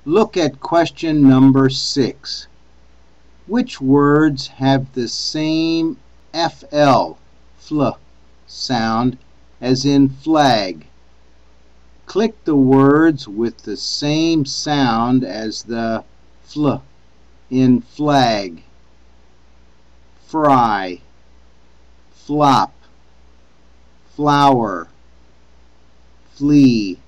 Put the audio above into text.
Look at question number 6. Which words have the same fl sound as in flag? Click the words with the same sound as the fl in flag. Fry, flop, flower, flee.